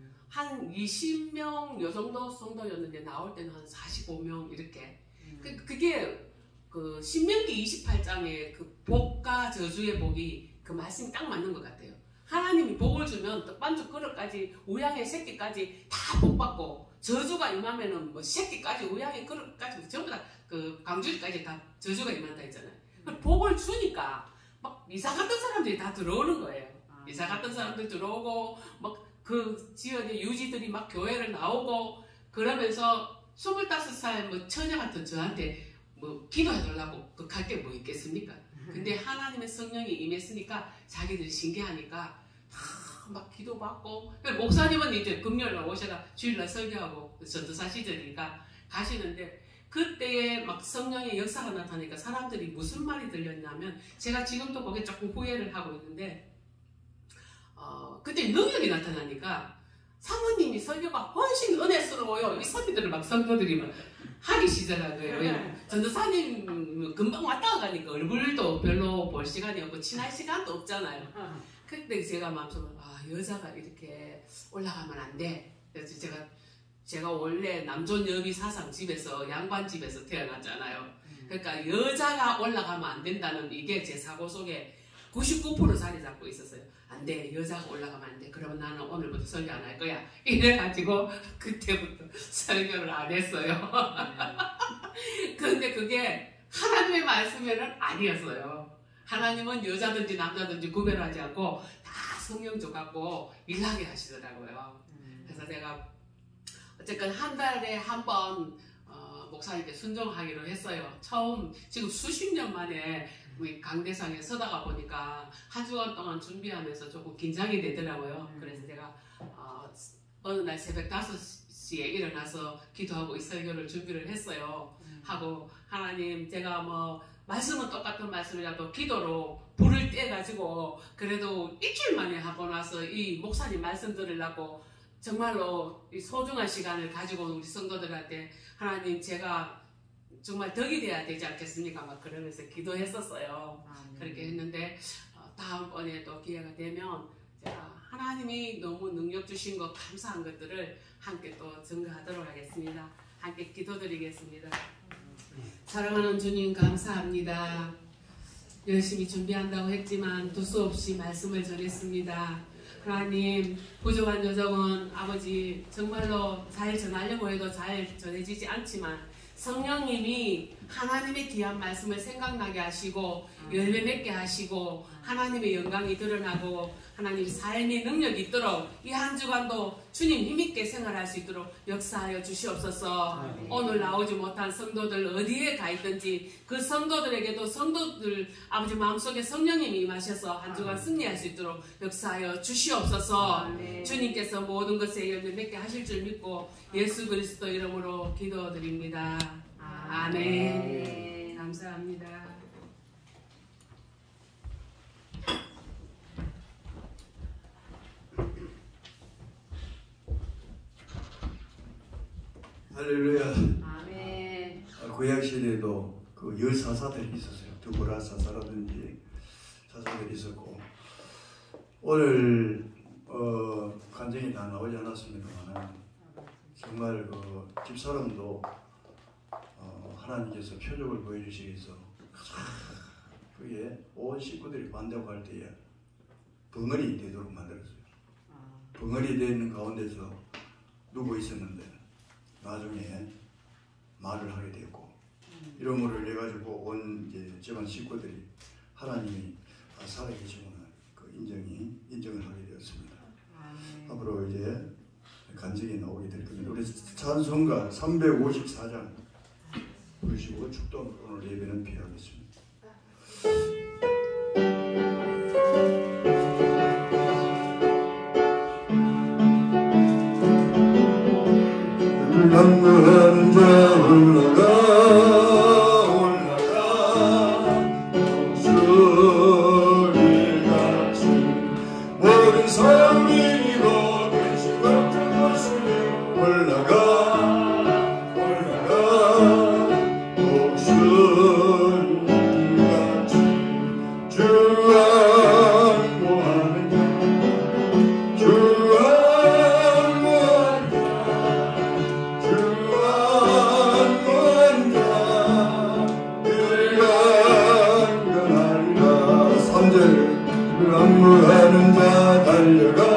한 이십 명 요 정도 정도였는데 나올 때는 한 사십오 명 이렇게 음. 그, 그게 그 신명기 이십팔 장의 그 복과 저주의 복이 그 말씀이 딱 맞는 것 같아요. 하나님이 복을 주면 떡반죽 그릇까지 우양의 새끼까지 다 복받고 저주가 임하면은 뭐 새끼까지 우양의 그릇까지 전부 다 그 강주리까지 다 저주가 임한다 했잖아요. 음. 복을 주니까 막 이사 갔던 사람들이 다 들어오는 거예요. 아. 이사 갔던 사람들 들어오고 막 그 지역의 유지들이 막 교회를 나오고 그러면서 스물다섯 살 뭐 처녀 같은 저한테 뭐 기도해달라고 그 갈 게 뭐 있겠습니까? 근데 하나님의 성령이 임했으니까 자기들이 신기하니까 막 기도받고 목사님은 이제 금요일날 오셔가 주일날 설교하고 전도사 시절이니까 가시는데 그때에 막 성령의 역사가 나타나니까 사람들이 무슨 말이 들렸냐면 제가 지금도 거기에 조금 후회를 하고 있는데 어, 그때 능력이 나타나니까 사모님이 설교가 훨씬 은혜스러워요. 이 소리들을 막 성도들이 막 하기 시작한 거예요. 전도사님 금방 왔다 가니까 얼굴도 별로 볼 시간이 없고 친할 시간도 없잖아요. 그때 제가 마음속으로 아 여자가 이렇게 올라가면 안 돼. 그래서 제가 제가 원래 남존 여비 사상 집에서 양반 집에서 태어났잖아요. 그러니까 여자가 올라가면 안 된다는 이게 제 사고 속에 구십구 퍼센트 자리 잡고 있었어요. 안 돼. 여자가 올라가면 안 돼. 그러면 나는 오늘부터 설교 안 할 거야. 이래가지고 그때부터 설교를 안 했어요. 그런데 그게 하나님의 말씀에는 아니었어요. 하나님은 여자든지 남자든지 구별하지 않고 다 성령 줘갖고 일하게 하시더라고요. 그래서 제가 어쨌든 한 달에 한 번 어, 목사님께 순종하기로 했어요. 처음 지금 수십 년 만에 우리 강대상에 서다가 보니까 한 주간 동안 준비하면서 조금 긴장이 되더라고요. 음. 그래서 제가 어, 어느 날 새벽 다섯 시에 일어나서 기도하고 이 설교를 준비를 했어요. 음. 하고 하나님 제가 뭐 말씀은 똑같은 말씀이라도 기도로 불을 떼가지고 그래도 일주일 만에 하고 나서 이 목사님 말씀 들으려고 정말로 이 소중한 시간을 가지고 우리 성도들한테 하나님 제가 정말 덕이 돼야 되지 않겠습니까? 막 그러면서 기도했었어요. 아, 네. 그렇게 했는데 어, 다음번에 또 기회가 되면 제가 하나님이 너무 능력 주신 것 감사한 것들을 함께 또 증거하도록 하겠습니다. 함께 기도드리겠습니다. 사랑하는 주님 감사합니다. 열심히 준비한다고 했지만 두서없이 말씀을 전했습니다. 하나님 부족한 여정은 아버지 정말로 잘 전하려고 해도 잘 전해지지 않지만 성령님이 하나님의 귀한 말씀을 생각나게 하시고 열매 맺게 하시고 하나님의 영광이 드러나고 하나님 삶의 능력이 있도록 이 한 주간도 주님 힘있게 생활할 수 있도록 역사하여 주시옵소서. 아, 네. 오늘 나오지 못한 성도들 어디에 가 있든지 그 성도들에게도 성도들 아버지 마음속에 성령님이 임하셔서 한 주간 승리할 수 있도록 역사하여 주시옵소서. 아, 네. 주님께서 모든 것에 열매 맺게 하실 줄 믿고 예수 그리스도 이름으로 기도드립니다. 아, 아멘. 네. 감사합니다. 할렐루야. 아멘. 구약 시대에도 그 열사사들이 있었어요. 드보라 사사라든지 사사들이 있었고 오늘 어, 간증이 다 나오지 않았습니다만 정말 그 집사람도 어, 하나님께서 표적을 보여주시기 위해서 그게 온 식구들이 반대하고 할 때에 벙어리 되도록 만들었어요. 벙어리 되어 있는 가운데서 누구 있었는데 나중에 말을 하게 되었고 이러므로 해가지고 온 이제 집안 식구들이 하나님이 살아계시구나 그 인정이 인정을 하게 되었습니다. 아, 앞으로 이제 간증이 나오게 될 겁니다. 우리 찬송가 삼백오십사 장 부르시고 축도 오늘 예배는 피하겠습니다. 강구하는 자 올라가 올라가 목소리같이 모든 삶이고 근심 같은 것을 올라가 올라가 목소리같이 주 안보하는 자 주 안무하는 자 달려가